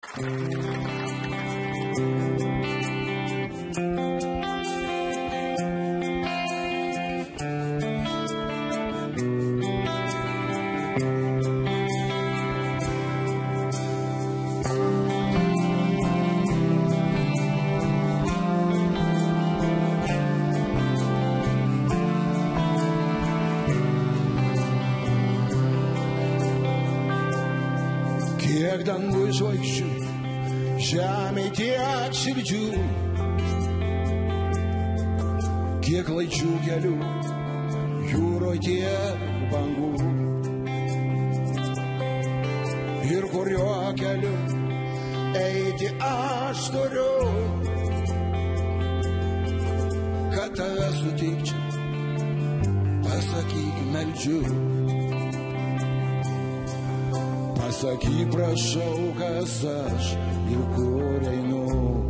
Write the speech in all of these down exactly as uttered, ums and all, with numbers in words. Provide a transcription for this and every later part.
Kiek dangui žvaigždžių, žemė tiek širdžių, kiek laidžių kelių, jūroj tiek bangų. Ir kuriuo keliu eiti aš turiu, kad tave sutikčiau, pasakyk meldžiu. Pasakyk prašau, kas aš ir kur einu.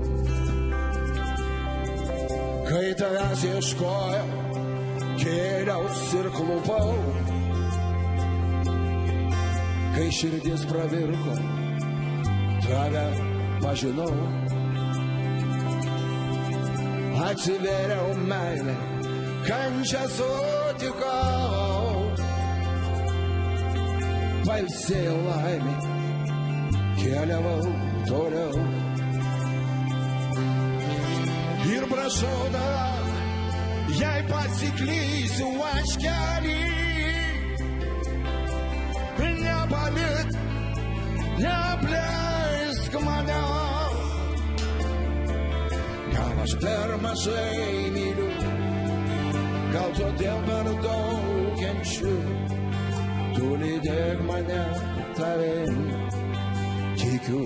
Kai tavęs ieškojau, kėliaus ir klupau, kai širdis pravirko, tave pažinau. Atsivėriau meilę, kančią sutikau, pailsėjau laimė, keliavau toliau. Ir prašau tave, jei pasiklysiu aš kely, nepalik, neapleisk mane. Gal aš per mažai myliu, gal todėl per daug kenčiu. Tu lydėk mane, tavim tikiu.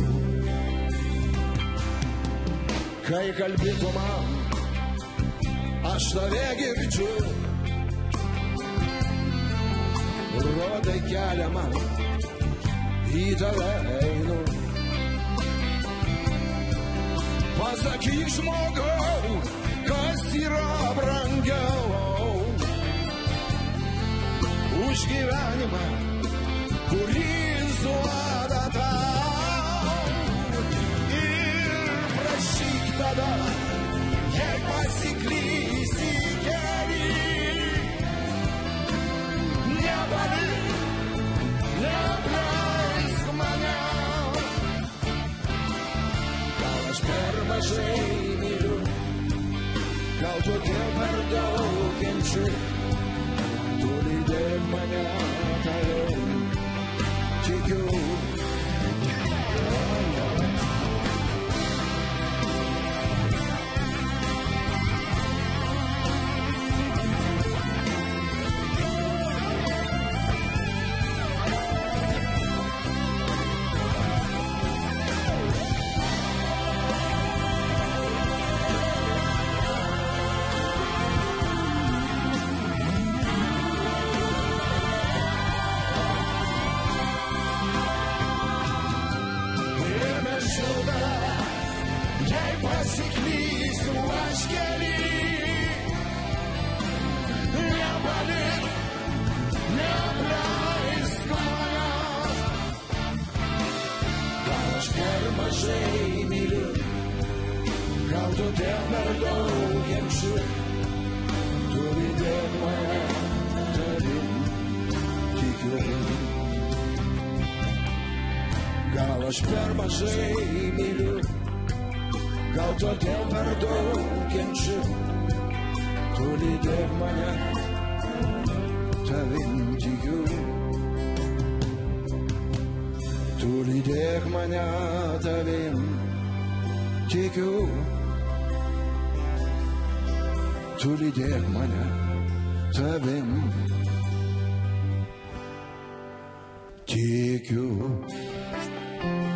Kai kalbėtų man, aš tave girdžiu. Rodai kelią man, į tave einu. Pasakyk žmogau, kas yra brangiau už gyvenimą, kuris duoda tau. Ir prašyk tada, jei pasiklysi kely, nepalik, neapleisk mane. Gal aš per mažai myliu, gal todėl per daug kenčiu. Tu lydėk mane, tavim tikiu. Jei pasiklysiu aš kely, nepalik, neapleisk manęs. Gal aš per mažai myliu, gal todėl per daug kenčiu. Tu lydėk mane, tavim tikiu. Gal aš per mažai myliu, gal todėl per daug kenčiu. Tu lydėk mane, tavim tikiu. Tu lydėk mane, tavim tikiu. Tu lydėk mane, tavim tikiu.